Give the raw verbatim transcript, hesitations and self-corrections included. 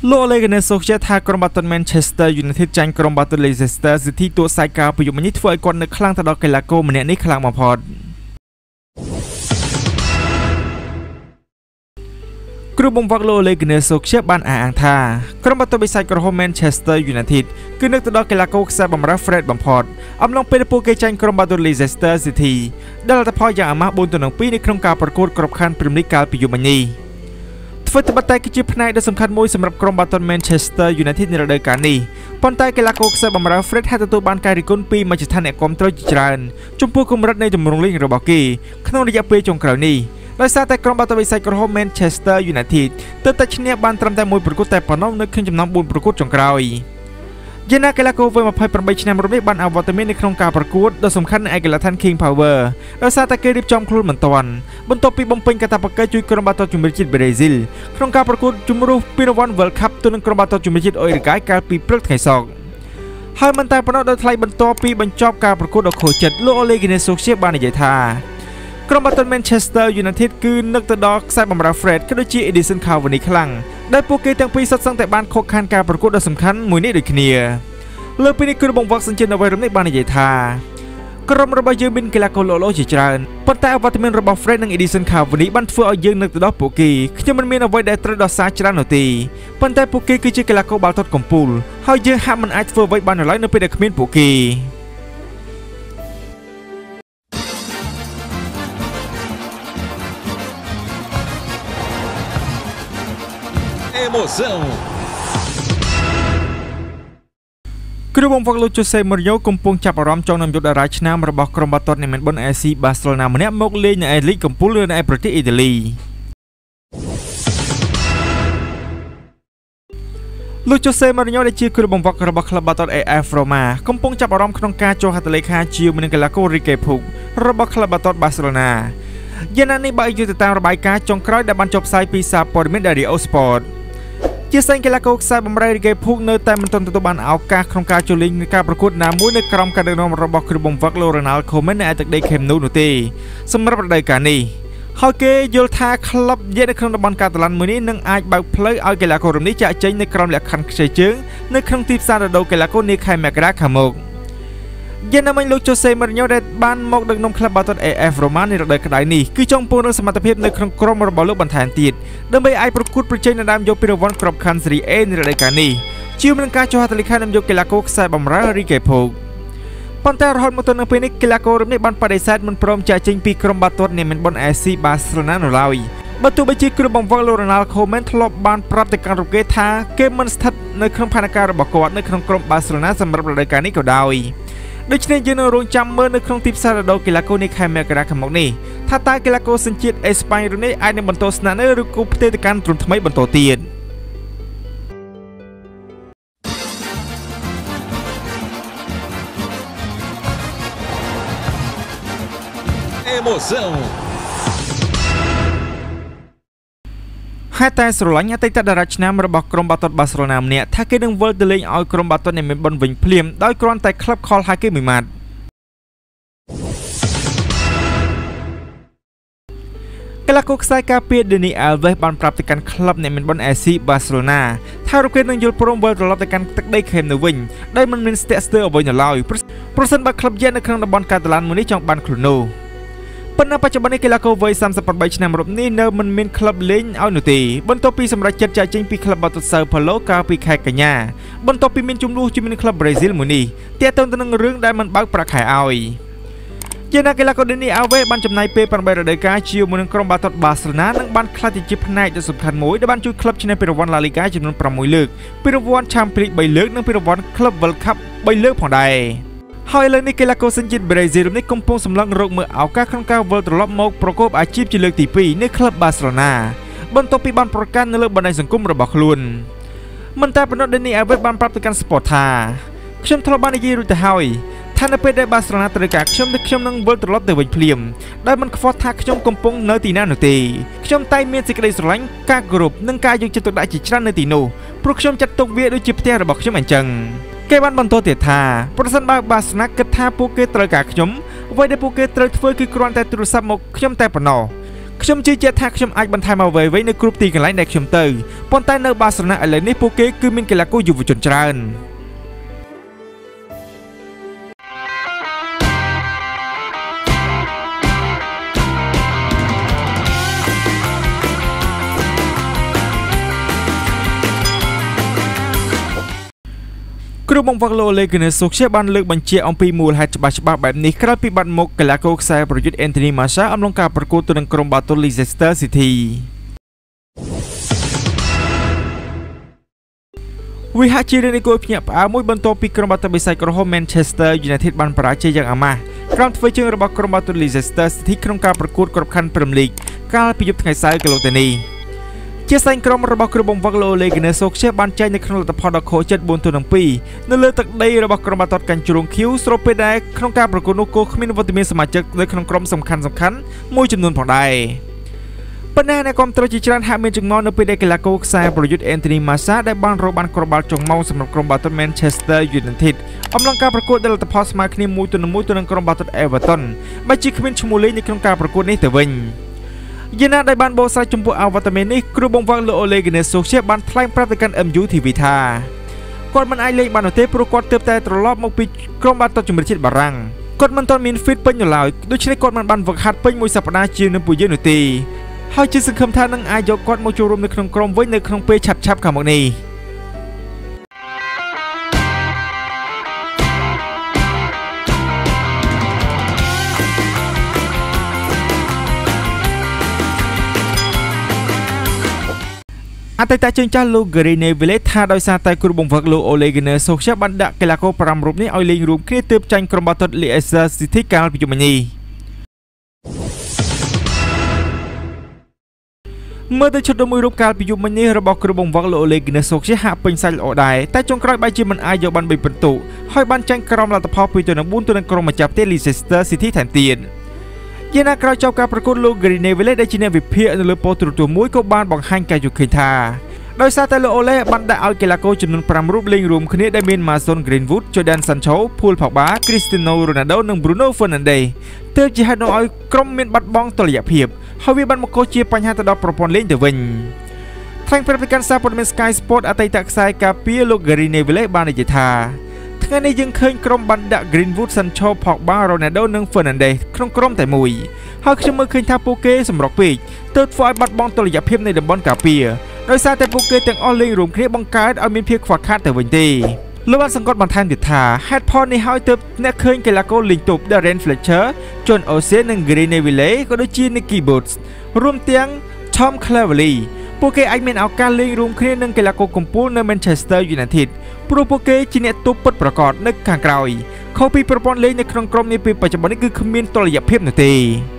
លោកលេកណេសូខ្ជាថាក្រុមបាល់ទាត់ Manchester United ចាញ់ក្រុមបាល់ទាត់ Leicester City តួសាយការប្រយុទ្ធនេះធ្វើឲ្យគាត់នឹកខ្លាំងទៅដល់កីឡាករម្នាក់នេះខ្លាំងបំផុតគ្រូបង្វឹកលោកលេកណេសូខ្ជាបានអះអាងថាក្រុមបាល់ទាត់បិសាចក្រហម Manchester United គឺនឹកទៅដល់កីឡាករខ្សែបម្រើ Fred បំផុតអំឡុងពេលពួកគេចាញ់ក្រុមបាល់ទាត់ Leicester City ដែលលទ្ធផលយ៉ាងអាម៉ាស់ bốn ទៅនឹង ពីរ នៅក្នុងការប្រកួតក្របខ័ណ្ឌ Premier League កាលពីយប់មិញនេះធ្វើត្បិតតែគឺជាផ្នែកដ៏សំខាន់មួយសម្រាប់ក្រុមបាល់ទាត់ Manchester United នៅរដូវកាលនេះប៉ុន្តែកីឡាករខ្សែបម្រើ Fred ហាក់ទទួលបានការរិះគន់ពីមជ្ឈដ្ឋានអ្នកគាំទ្រជាច្រើនចំពោះកម្រិតនៃទម្រង់លេងរបស់គេក្នុងរយៈពេលចុងក្រោយនេះដោយសារតែក្រុមបាល់ទាត់បិសាចក្រហម Manchester United ទើបតែឈ្នះបានត្រឹមតែមួយប្រកួតតែប៉ុណ្ណោះនៅក្នុងចំណោមbốnប្រកួតចុងក្រោយយ៉ាងណាកីឡាករវ័យยี่สิบแปดឆ្នាំរូបនេះបានអវត្តមាននៅក្នុងការប្រកួតដ៏សំខាន់នៅឯកីឡដ្ឋាន King Power ដោយសារតែគេរៀបចំខ្លួនមិនទាន់បន្ទាប់ពីបំពេញកាតព្វកិច្ចជួយក្រុមបាល់ទាត់ជម្រើសជាតិប្រេស៊ីលក្នុងការប្រកួតជម្រុះពានរង្វាន់ World Cup ទៅនឹងក្រុមបាល់ទាត់ជម្រើសជាតិអ៊ុយរ៉ុបកាលពីព្រឹកថ្ងៃសុក្រហើយមិនតែប៉ុណ្ណោះដោយថ្លៃបន្ទាប់ពីបញ្ចប់ការប្រកួតដ៏ខូចចិត្តលោក Ole Gunnar Solskjaer បាននិយាយថាក្រុមបាល់ទាត់ Manchester United គឺនឹកទៅដល់ខ្សែបម្រើ Fred ក៏ដូចជា Edison Cavani ខ្លាំងដែលពួកគេទាំងពីរសុទ្ធសឹងតែបានខកខានការប្រកួតដ៏សំខាន់មួយនេះដូចគ្នាលើពីនេះគ្រូបង្វឹកសញ្ជាតិអ្វីរំនេះបាននិយាយថាក្រុមរបស់យើងមានកីឡាករលោកលោកជាច្រើនប៉ុន្តែអវត្តមានរបស់ Fred និង Edison Cavani បានធ្វើឲ្យយើងនឹកទៅដល់ពួកគេខ្ញុំមិនមានអ្វីដែលត្រូវដោះសារច្រើននោះទេប៉ុន្តែពួកគេគឺជាកីឡាករបាល់ទាត់កំពូលហើយយើងហាក់មិនអាចធ្វើអ្វីបានឡើយនៅពេលដែលគ្មានពួកគេ Emoção គ្រូបង្វឹកលោក Jose Mourinho កំពុងចាប់អារម្មណ៍ចង់នាំយកតារាឆ្នាំរបស់ក្រុមបាល់ទាត់ Man Utd Barcelona ម្នាក់មកលេងនៅឯលីកកំពូលនៅឯប្រទេសអ៊ីតាលីលោក Jose Mourinho ដែលជាគ្រូបង្វឹករបស់ក្លឹបបាល់ទាត់ A F Roma កំពុងចាប់អារម្មណ៍ក្នុងការចុះហត្ថលេខាជាមួយនឹងកីឡាករ Riqui Puig របស់ក្លឹបបាល់ទាត់ Barcelona យ៉ាងណានេះបើយកទៅតាមរបាយការណ៍ចុងក្រោយដែលបានចុះផ្សាយពីសារព័ត៌មាន Dario Sport ជាសេងកីឡាករខ្សែបម្រើ Riqui Puig នៅតែមិនទាន់ទទួលបានឱកាសក្នុងការចូលលេងនៅការប្រកួតណាមួយនៅក្រោមការដឹកនាំរបស់គ្រូបង្វឹកលោក Ronald Koeman នៅឯទឹកដី Camp Nou នោះទេសម្រាប់រដូវកាលនេះហើយគេយល់ថាក្លឹបយេនៅក្នុងតំបន់កាតាឡានមួយនេះនឹងអាចបើកផ្លូវឲ្យកីឡាកររំនេះចាក់ចេញនៅក្រោមលក្ខខណ្ឌខ្ចីជើងនៅក្នុងទីផ្សាររដូវកីឡាករនាខែមករាខាងមុខយ៉ាងណាមិញលោក Jose Mourinho ដែលបានមកដឹកនាំក្លឹបបាល់ទាត់ A F Roma នៅរដូវក្តៅនេះគឺចង់ពង្រឹងសមត្ថភាពនៅក្នុងក្រុមរបស់លោកបន្ថែមទៀតដើម្បីអាចប្រកួតប្រជែងដណ្ដើមយកពានរង្វាន់ក្របខ័ណ្ឌ Serie A នៅរដូវកាលនេះជាមួយនឹងការចុះហត្ថលេខានាំយកកីឡាករខ្សែបម្រើ Riqui Puig ប៉ុន្តែរហូតមកទល់នឹងពេលនេះកីឡាកររំនេះបានបដិសេធមិនព្រមចាក់ចេញពីក្រុមបាល់ទាត់ Man Utd Barcelona នៅឡើយបើទោះបីជាគ្រូបង្វឹកលោក Ronald Koeman ធ្លាប់បានប្រាប់ទៅកាន់រូបគេថាគេមិនស្ថិតនៅក្នុងផែនការរបស់គាត់នៅក្នុងក្រុម Barcelona សម្រាប់រដូវកាលនេះក៏ដោយដូច្នេះយើងនឹងរងចាំមើលនៅក្នុងទីផ្សាររដូវកីឡាករនាខែមករាខាងមុខនេះថាតើកីឡាករសញ្ជាតិអេស្ប៉ាញរូនេះអាចនឹងបន្តស្នាក់នៅឬក៏ផ្ទេរទៅកាន់ក្រុមថ្មីបន្តទៀត Emoção ហើយតែស្រឡាញ់អតីតតារាឆ្នាំរបស់ក្រុមបាល់ទាត់ Barcelona ម្នាក់ថាគេនឹងវិលទៅលេងឲ្យក្រុមបាល់ទាត់ Man Utd វិញភ្លាមដោយគ្រាន់តែក្លឹបខលហៅគេមួយម៉ាត់កីឡាករខ្សែការពារ Dani Alves បានប្រាប់ទៅកាន់ក្លឹប Man Utd Barcelona ថារូបគេនឹងយល់ព្រមវិលត្រឡប់ទៅកាន់ទឹកដី Camp Nou វិញដោយមិនមានស្ទាក់ស្ទើរអ្វីនៅឡើយប្រសិនបើក្លឹបយ៉ានៅក្នុងតំបន់កាតាឡានមួយនេះចង់បានខ្លួននោះប៉ុន្តែបច្ចុប្បន្ននេះកីឡាករវ័យសាមសិបប្រាំឆ្នាំរូបនេះនៅមិនមានក្លឹបលេងឲ្យនោះទេបន្ទាប់ពីសម្រេចចិត្តចាក់ចេញពីក្លឹបបាល់ទាត់ Sao Paulo កាលពីខែកញ្ញាបន្ទាប់ពីមានជម្លោះជាមួយនឹងក្លឹបប្រេស៊ីលមួយនេះទាក់ទងទៅនឹងរឿងដែលមិនបើកប្រាក់ខែឲ្យជាណាកីឡាករ Dani Alves បានចំណាយពេលប្រាំបីរដូវកាលជាមួយនឹងក្រុមបាល់ទាត់ Barcelona និងបានក្លាយទៅជាផ្នែកដ៏សំខាន់មួយដែលបានជួយក្លឹបឈ្នះពានរង្វាន់ La Liga ចំនួនប្រាំមួយលើកពានរង្វាន់ Champions League បីលើកនិងពានរង្វាន់ Club World Cup បីលើកផងដែរហើយឥឡូវនេះកីឡាករសញ្ជាតិប្រេស៊ីលនេះកំពុងសម្លឹងរកមើលឱកាសក្នុងការវិលត្រឡប់មកប្រកបអាជីពជាលើកទីពីរនៅក្លឹប Barcelona បន្ទាប់ពីបានប្រកាសនៅលើបណ្ដាញសង្គមរបស់ខ្លួនមិនតែប៉ុណ្ណោះ Dani Alves បានប្រាប់ទៅកាន់ Sport ថាខ្ញុំធ្លាប់បាននិយាយរួចទៅហើយថានៅពេលដែល Barcelona ត្រូវការខ្ញុំគឺខ្ញុំនឹងវិលត្រឡប់ទៅវិញភ្លាមដែលមិនខ្វល់ថាខ្ញុំកំពុងនៅទីណានោះទេខ្ញុំតែមានសេចក្តីស្រឡាញ់ការគោរពនិងការយកចិត្តទុកដាក់ជាច្រើននៅទីនោះព្រោះខ្ញុំចាត់ទុកវាដូចជាផ្ទះរបស់ខ្ញុំអញ្ចឹងគេបានបន្តទៀតថាប្រសិនបើ Barcelona គិតថាពួកគេត្រូវការខ្ញុំអ្វីដែលពួកគេត្រូវធ្វើគឺគ្រាន់តែទូរស័ព្ទមកខ្ញុំតែប៉ុណ្ណោះខ្ញុំជឿជាក់ថាខ្ញុំអាចបន្ថែមអ្វីៗនៅគ្រប់ទីកន្លែងដែលខ្ញុំទៅប៉ុន្តែនៅបាសេឡូណាឥឡូវនេះពួកគេគឺមានកីឡាករយុវជនច្រើនគ្រូបង្វឹកលោក Leicester សូខ្សែបានលើកបញ្ជាក់អំពីមូលហេតុច្បាស់ៗបែបនេះក្រោយពីបាត់មុខកីឡាករខ្សែប្រយុទ្ធ Anthony Martial អំឡុងការប្រកួតទៅនឹងក្រុមបាល់ទាត់ Leicester City វាហាក់ជារឿងនៃគួរភ្ញាក់ផ្អើលមួយបន្ទាប់ពីក្រុមបាល់ទាត់បិសាចក្រហម Manchester United បានបរាជ័យយ៉ាងអាម៉ាស់ក្រោមធ្វើជើងរបស់ក្រុមបាល់ទាត់ Leicester City ក្នុងការប្រកួតក្របខ័ណ្ឌ Premier League កាលពីយប់ថ្ងៃសៅរ៍កន្លងទៅនេះជាស្ដែងក្រុមរបស់គ្រូបង្វឹកលោក Leicester សូខ្សែបានចែងនៅក្នុងលទ្ធផលដ៏ខុសចិត្ត bốn ទៅនឹង ពីរ នៅលើទឹកដីរបស់ក្រុមបាល់ទាត់កាញ់ជ្រូងឃីវស្របពេលដែលក្នុងការប្រកួតនោះគោគ្មានវត្តមានសមាជិកនៅក្នុងក្រុមសំខាន់ៗមួយចំនួនផងដែរប៉ុន្តែអ្នកគាំទ្រជាច្រើនហាក់មានចម្ងល់នៅពេលដែលកីឡាករខ្សែប្រយុទ្ធ Anthony Martial ដែលបានរកបានគ្រាប់បាល់ចុងម៉ោងសម្រាប់ក្រុមបាល់ទាត់ Manchester United អំឡុងការប្រកួតដែលលទ្ធផលស្មើគ្នាមួយទៅនឹងមួយទៅនឹងក្រុមបាល់ទាត់ Everton បែរជាគ្មានឈ្មោះលេងនៅក្នុងការប្រកួតនេះទៅវិញយាណាដែលបានបកស្រាយចំពោះអវត្តមាននេះគ្រូបង្វឹកលោក Leicester សូខ្សែបានថ្លែងប្រាប់ទៅកាន់ M U T V ថាគាត់មិនអាចលេងបាននោះទេព្រោះគាត់ទើបតែត្រឡប់មកពីក្រុមបាល់ទាត់ជម្រើសជាតិបារាំងគាត់មិនទាន់មាន fit ពេញនៅឡើយដូច្នេះគាត់មិនបានវឹកហាត់ពេញមួយសប្តាហ៍ជាងនឹងពួកយើងនោះទេហើយជាសង្ឃឹមថានឹងអាចយកគាត់មកចូលរួមនៅក្នុងក្រុមវិញនៅក្នុងពេលឆាប់ៗខាងមុខនេះអតីតជើងចាស់លោក Gary Neville ថាដោយសារតែគ្រូបង្វឹកលោក Leicester សូខ្សែបានដាក់កីឡាករប្រាំរូបនេះឲ្យលេងរួមគ្នាទើបចាញ់ក្រុមបាល់ទាត់ Leicester City កាលពីយប់មិញនេះមើលទៅឈុតដ៏មួយរូបកាលពីយប់មិញនេះរបស់គ្រូបង្វឹកលោក Leicester សូខ្សែហាក់ពេញសាច់ល្អដែរតែចុងក្រោយបែរជាមិនអាចយកបានបីពិន្ទុហើយបានចាញ់ក្រុមលទ្ធផលពីរទៅនឹង bốn ទៅនឹងក្រុមម្ចាស់ផ្ទះ Leicester City ថែមទៀតយាណាក្រោយចប់ការប្រកួតលោក Gary Neville ដែលជាអ្នកវិភាគនៅលើប៉ុស្តិ៍ទូរទស្សន៍មួយក៏បានបង្ហាញការយល់ឃើញថាដោយសារតែលោក Ole បានដាក់ឲ្យកីឡាករចំនួនប្រាំរូបលេងរួមគ្នាដែលមាន Mason Greenwood, Jadon Sancho, Paul Pogba, Cristiano Ronaldo និង Bruno Fernandes ទើបជាហេតុនាំឲ្យក្រុមមានបាត់បង់តុល្យភាពហើយវាបានមកកោសជាបញ្ហាទៅដល់ប្រព័ន្ធលេងទៅវិញថ្លែងប្រាប់ពីការសារព័ត៌មាន Sky Sport អតីតខ្សែការពារលោក Gary Neville បាននិយាយថាថ្ងៃនេះយើងឃើញក្រុមបានដាក់ Greenwood, Sancho, Pogba, Ronaldo និង Fernandes ក្នុងក្រុមតែមួយហើយខ្ញុំមើលឃើញថាពួកគេសម្រុកពេកទើបធ្វើឲ្យបាត់បង់តុល្យភាពនៃតំបន់ការពារដោយសារតែពួកគេទាំងអស់លេងរួមគ្នាបង្កើតឲ្យមានភាពខ្វះខាតទៅវិញទេលោកបានសង្កត់បន្ថែមទៀតថាហេតុផលនេះហើយទើបអ្នកឃើញកីឡាករលេងទប់ Darren Fletcher, John O'Shea និង Gary Neville ក៏ដូចជា Nicky Boots រួមទាំង Tom Cleverley ពួកគេអាចមានឱកាសលេងរួមគ្នានឹងកីឡាករកំពូលនៅ Manchester United ព្រោះពួកគេជាអ្នកទប់ពិតប្រាកដនៅខាងក្រោយខុសពីប្រព័ន្ធលេងនៅក្នុងក្រុមនេះពេលបច្ចុប្បន្ននេះគឺគ្មានតុល្យភាពនោះទេ